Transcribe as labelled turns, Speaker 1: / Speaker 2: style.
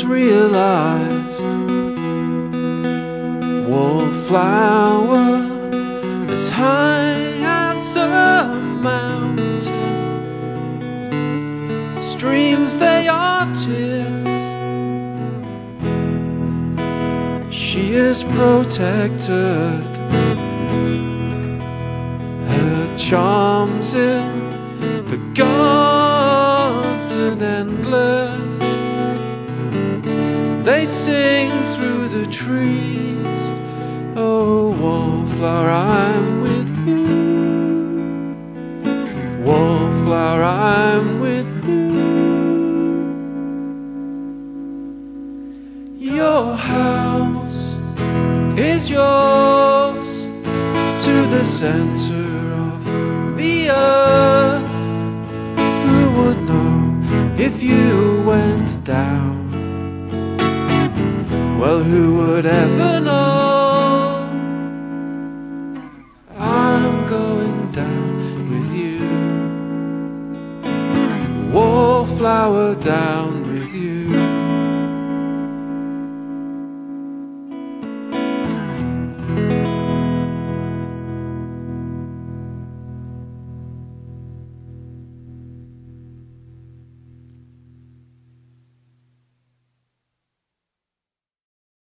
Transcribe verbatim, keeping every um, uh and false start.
Speaker 1: once realized, wallflower as high as a mountain, streams they are tears, she is protected, her charms in the garden endless, they sing through the trees. Oh, wallflower, I'm with you. Wallflower, I'm with you. Your house is yours to the center of the earth. Who would know if you went down? Well, who would ever know? I'm going down with you. Wallflower, down with you.